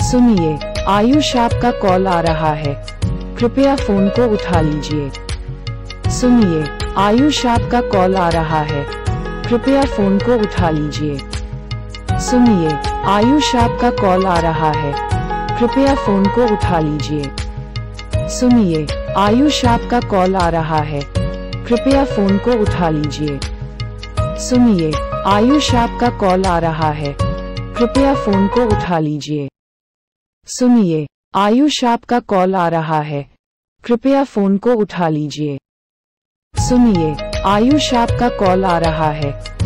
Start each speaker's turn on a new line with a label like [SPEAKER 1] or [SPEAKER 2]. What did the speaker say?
[SPEAKER 1] सुनिए, आयुष आपका कॉल आ रहा है, कृपया फोन को उठा लीजिए। सुनिए, आयुष आपका कॉल आ रहा है, कृपया फोन को उठा लीजिए। सुनिए, आयुष आपका कॉल आ रहा है, कृपया फोन को उठा लीजिए। सुनिए, आयुष आपका कॉल आ रहा है, कृपया फोन को उठा लीजिए। सुनिए, आयुष आपका कॉल आ रहा है, कृपया फोन को उठा लीजिए। सुनिए, आयुष आपका कॉल आ रहा है, कृपया फोन को उठा लीजिए। सुनिए, आयुष आपका कॉल आ रहा है,